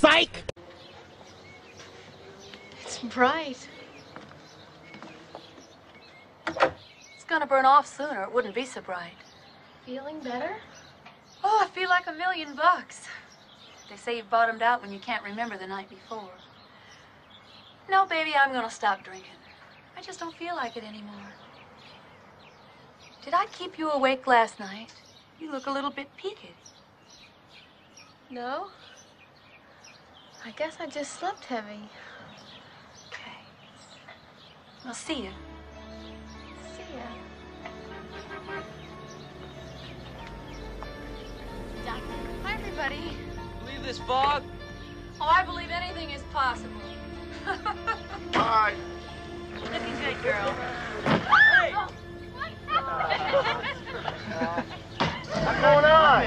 psych! It's bright. It's gonna burn off sooner. It wouldn't be so bright. Feeling better? Oh, I feel like $1,000,000. They say you've bottomed out when you can't remember the night before. No, baby, I'm gonna stop drinking. I just don't feel like it anymore. Did I keep you awake last night? You look a little bit peaked. No. I guess I just slept heavy. Okay. I'll see you. See ya. Hi, everybody. Believe this fog? Oh, I believe anything is possible. Bye. Looking good, girl. Hey! What's going on?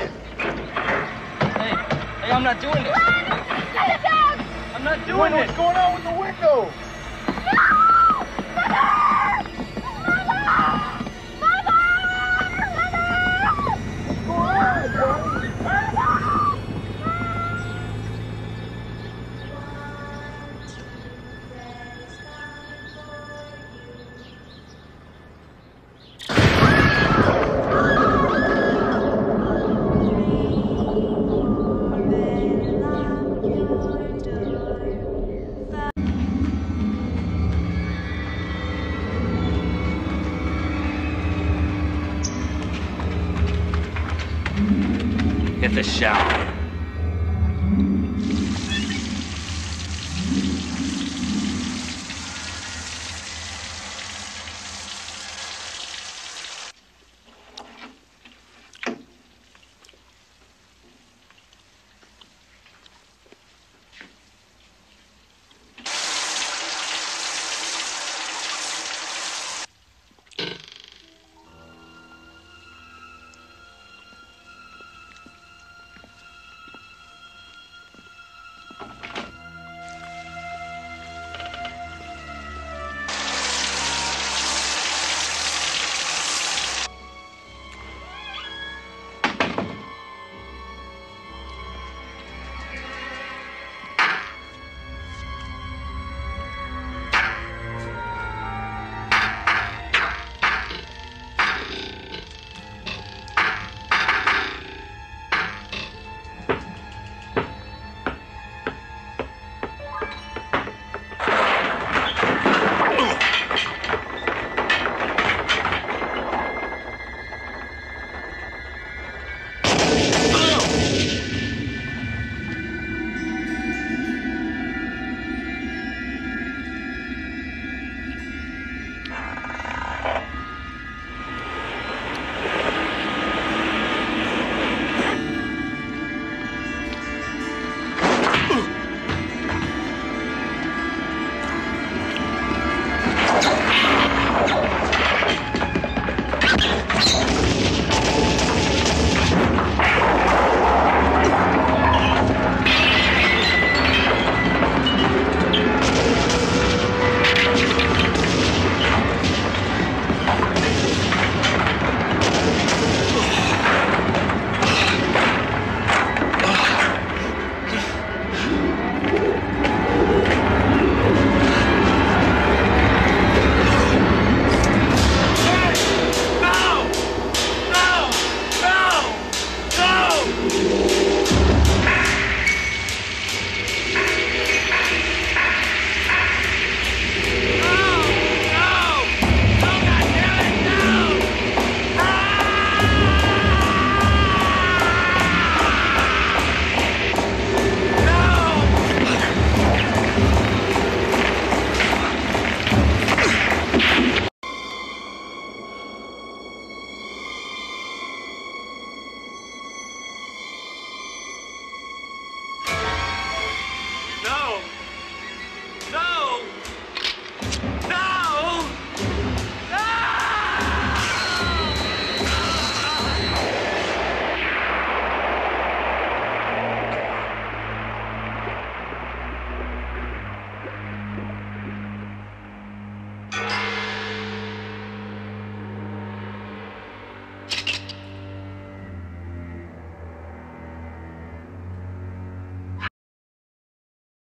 Hey, I'm not doing this. I'm not doing this. What's going on with the window? Hit the shower.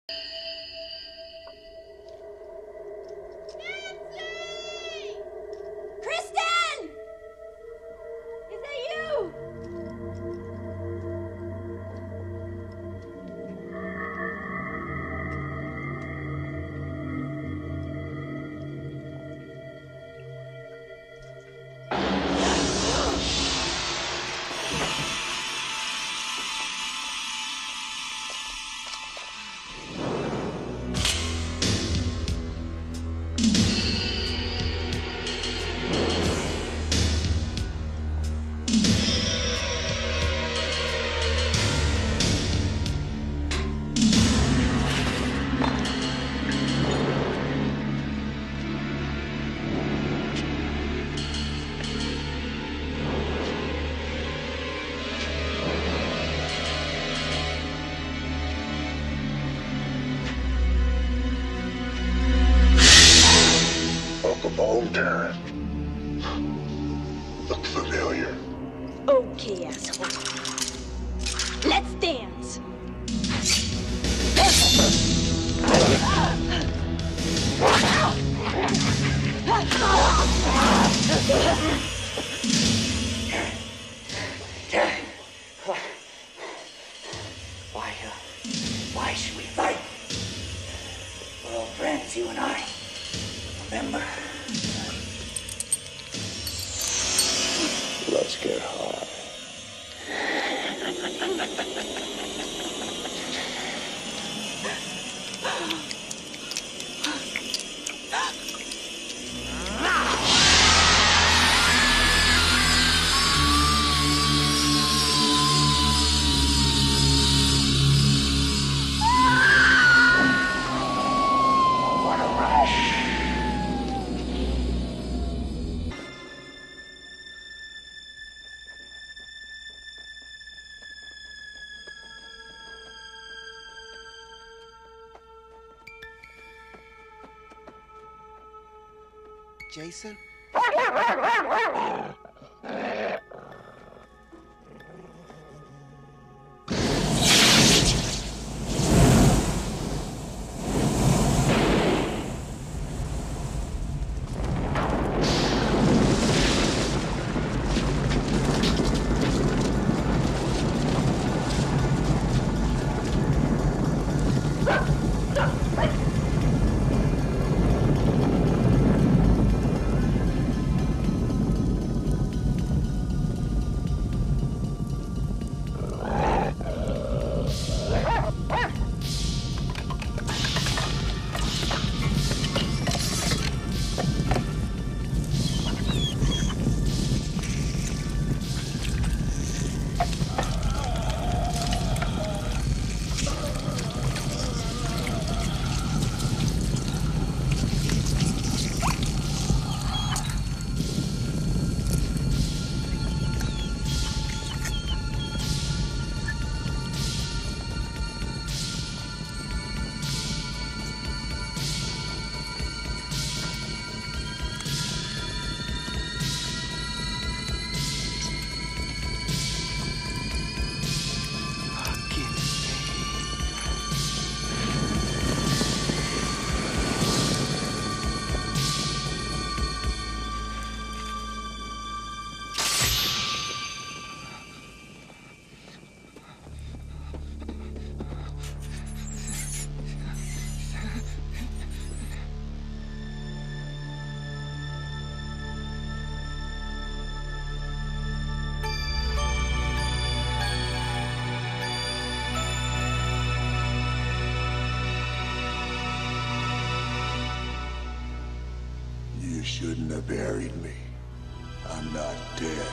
Kristen! Is that you? Welcome home, Darren. Look familiar. Okay, asshole. Let's dance. Why should we fight? We're old friends, you and I. Remember? Let's get high. What a rush! Jason? You shouldn't have buried me. I'm not dead.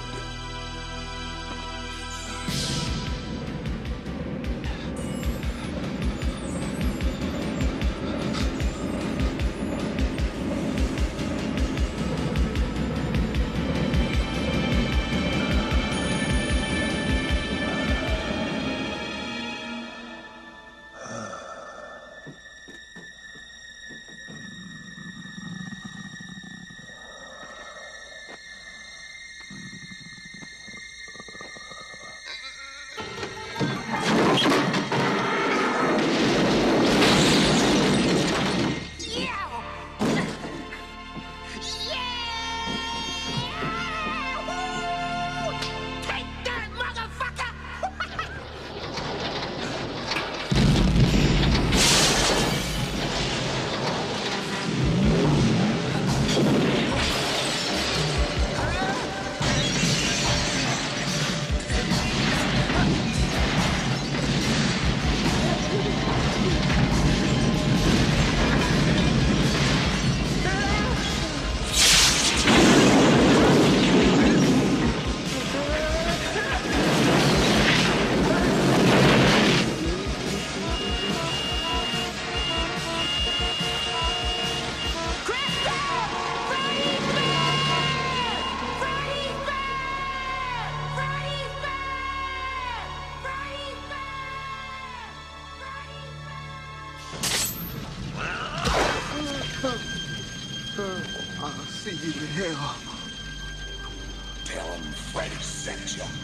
you in hell. Tell him Freddy sent you.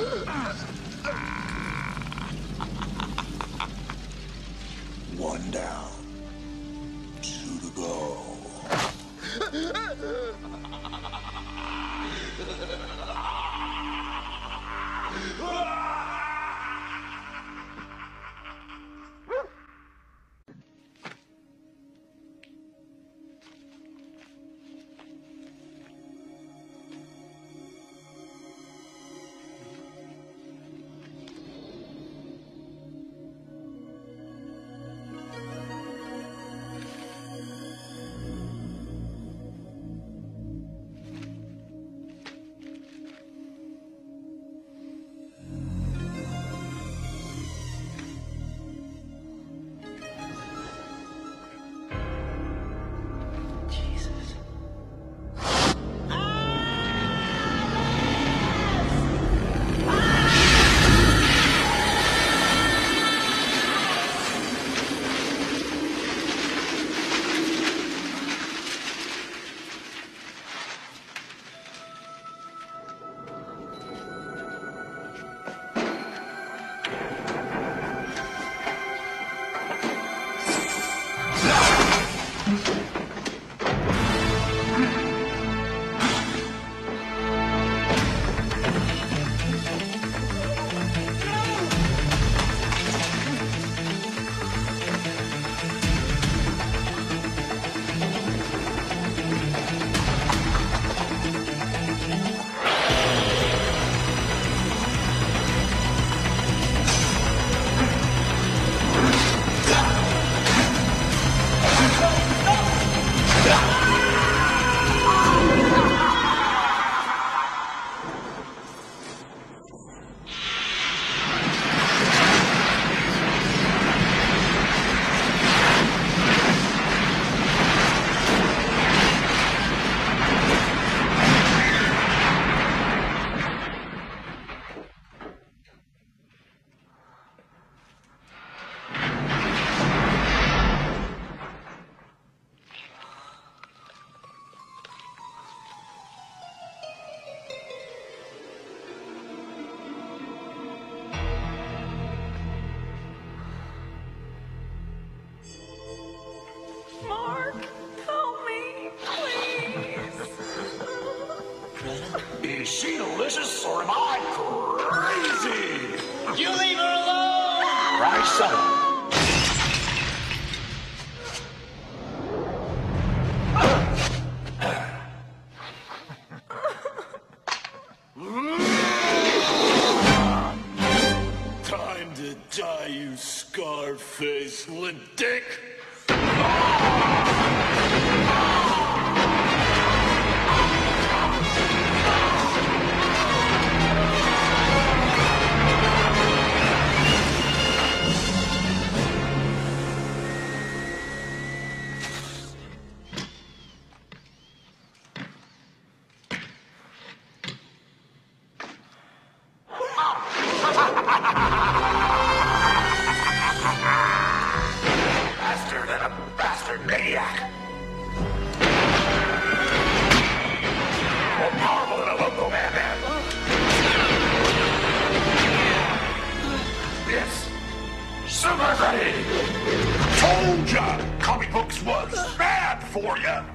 One down. 2 to go. Is she delicious or am I crazy? You leave her alone! Right, son. Time to die, you scar-faced limp dick! Bastard and a bastard maniac. More powerful than a local madman. It's Super Freddy. Told ya, comic books was bad for ya.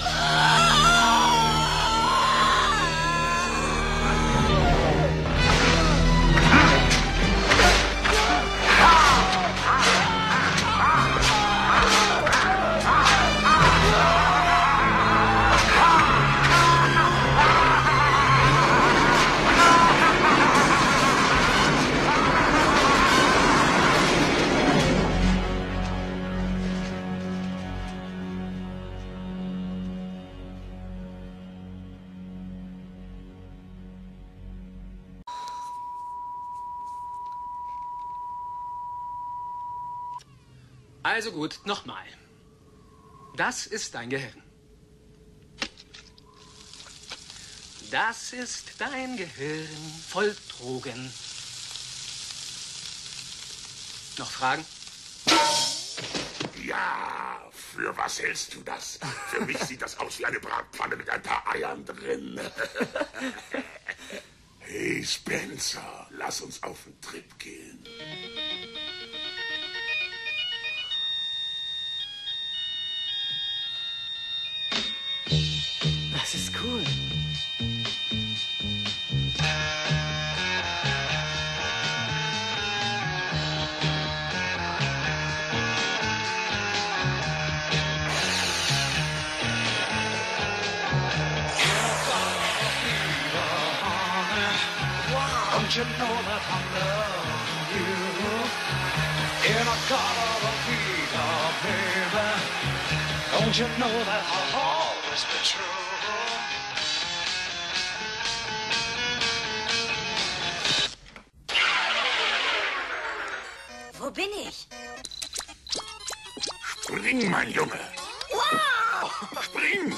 Also gut, nochmal. Das ist dein Gehirn. Das ist dein Gehirn voll Drogen. Noch Fragen? Ja, Für was hältst du das? Für mich sieht das aus wie eine Bratpfanne mit ein paar Eiern drin. Hey, Spencer, lass uns auf den Trip gehen. Das ist cool. Don't you know that I love you? In a color of fever, baby. Don't you know that I'll always be true? Wo bin ich? Spring, mein Junge. Wow! Spring!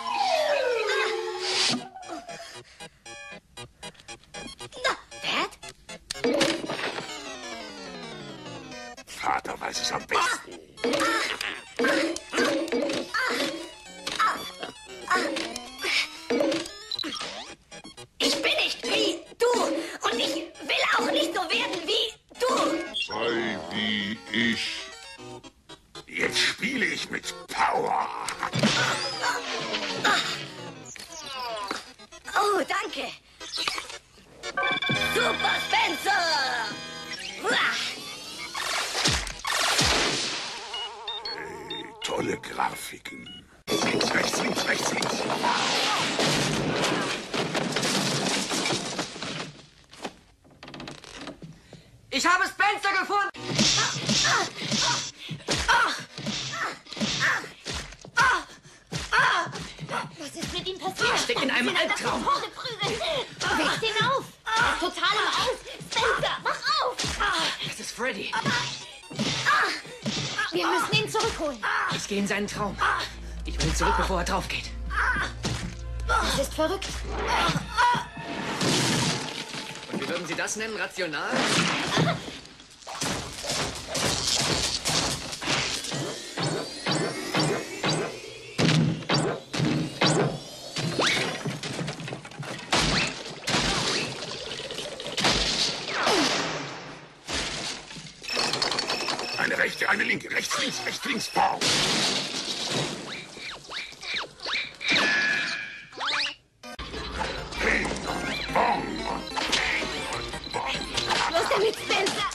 Vater weiß es am besten. Ich bin nicht wie du und ich will auch nicht so werden wie du. Sei wie ich. Jetzt spiele ich mit Power. Oh, danke. Super Spencer! Tolle Grafiken. Links, rechts, links, rechts, links. Ich habe Spencer gefunden! Was ist mit ihm passiert? Er steckt in einem Albtraum. Weckt ihn auf! Er ist total im Aus! Spencer, wach auf! Das ist Freddy. Wir müssen ihn zurückholen. Ich gehe in seinen Traum. Ich will zurück, bevor er drauf geht. Das ist verrückt. Und wie würden Sie das nennen? Rational? Eine rechte, eine linke, rechts, links, Power. Ping und Bong und Ping und Bong. Los damit, Spencer!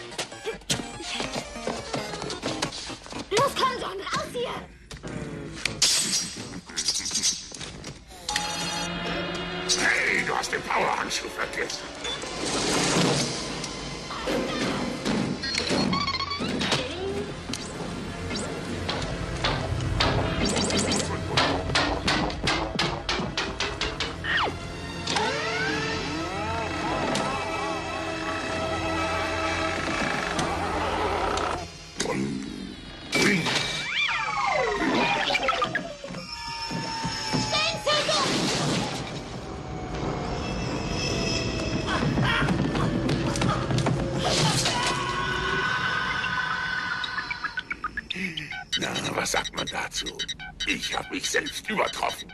Los, komm schon, raus hier! Hey, du hast den Powerhandschuh vergessen. Na, was sagt man dazu? Ich habe mich selbst übertroffen.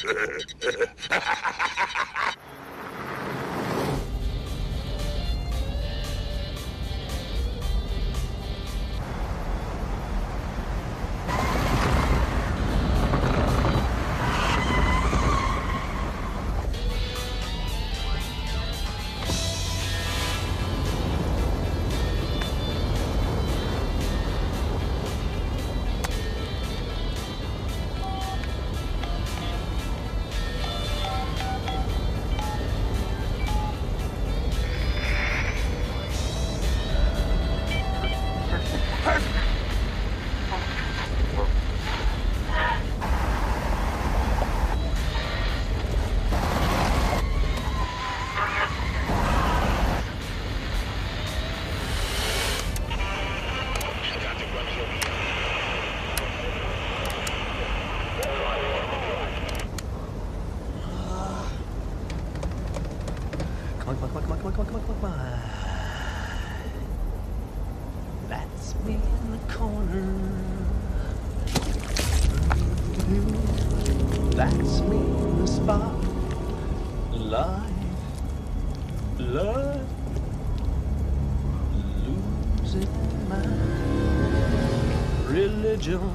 Come on. That's me in the corner. That's me in the spotlight. Love. Losing my religion.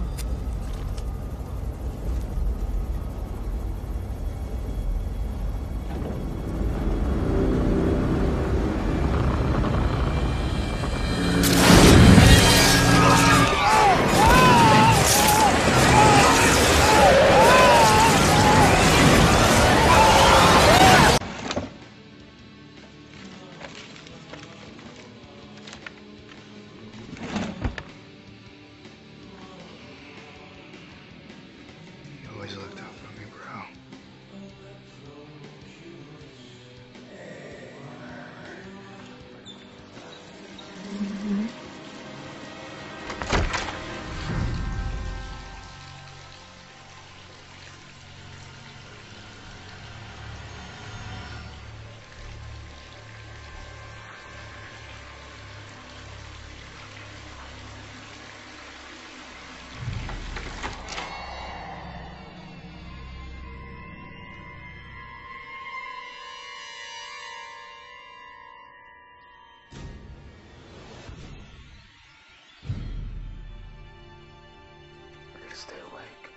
Stay awake.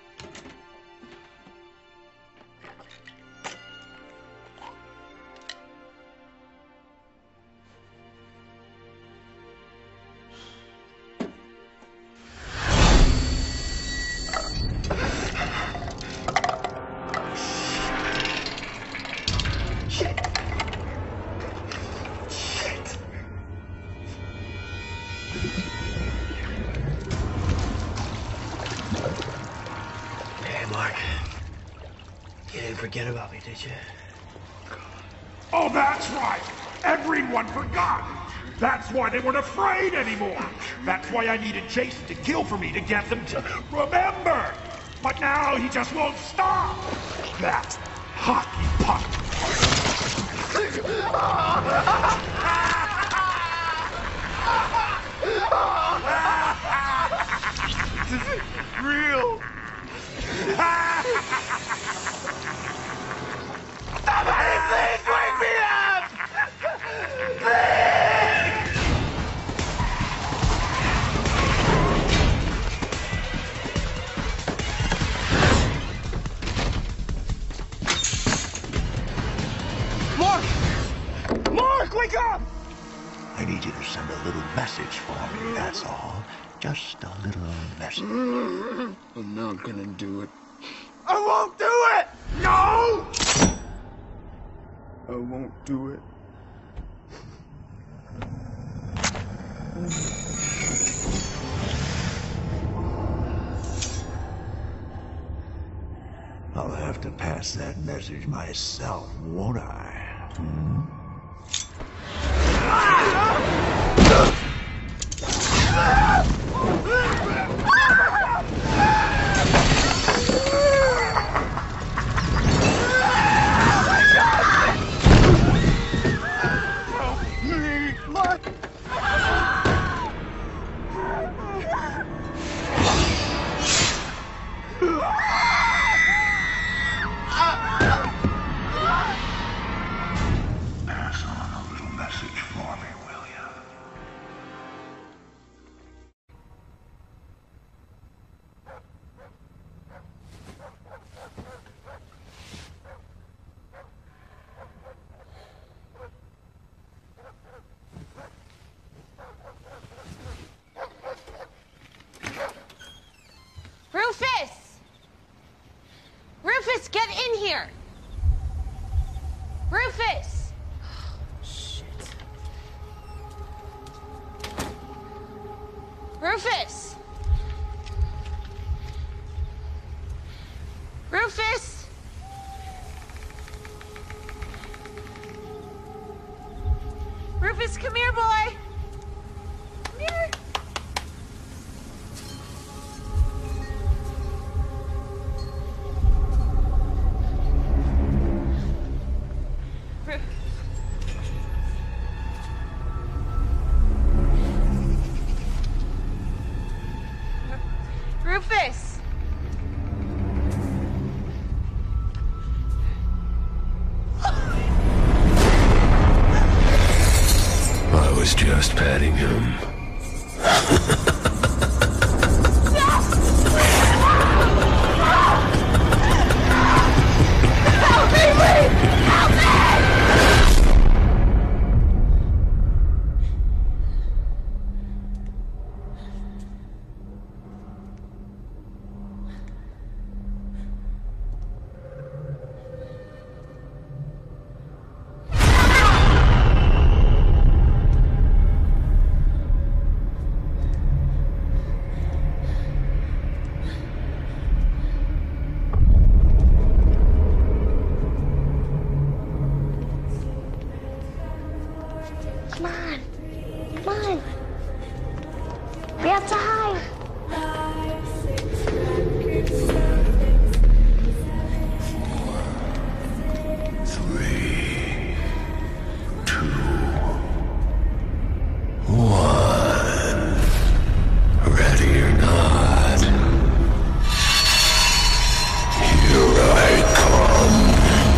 Forget about me, did you? Oh, that's right. Everyone forgot. That's why they weren't afraid anymore. That's why I needed Jason to kill for me to get them to remember. But now he just won't stop. That hockey puck. Is it real? Somebody please wake me up! Please! Mark! Mark, wake up! I need you to send a little message for me, that's all. Just a little message. I'm not gonna do it. I won't do it! No! I won't do it. I'll have to pass that message myself, won't I? Hmm? Pass on a little message for me, will ya? Rufus! Rufus, get in here! Rufus! Shit. Rufus! Rufus! Rufus, come here, boy! Come here! Rufus! was just petting him. Help me, please! Help me! Come on. Come on. We have to hide. Three, two, one. Ready or not, here I come.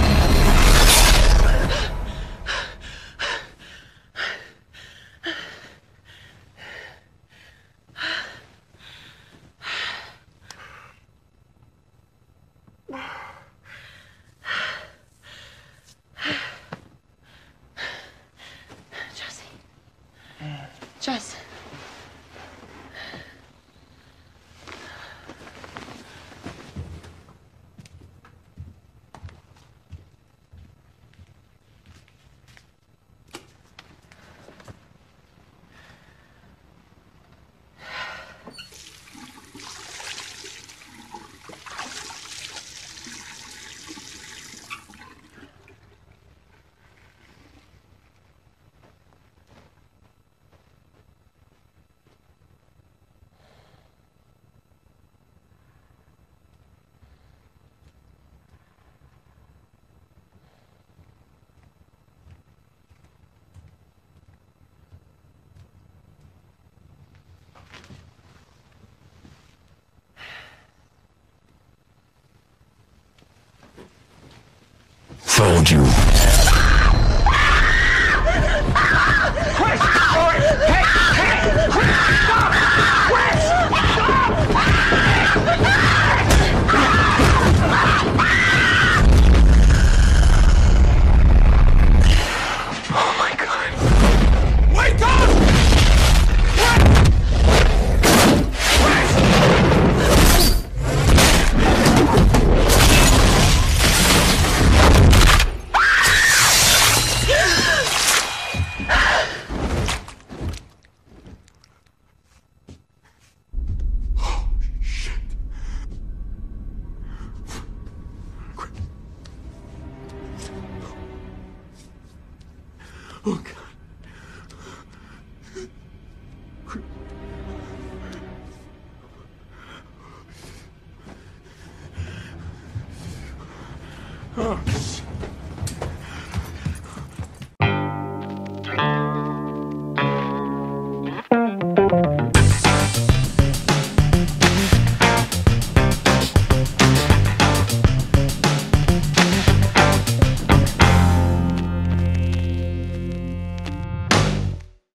Jess. Found you. Oh my God. Wake up! Oh, God.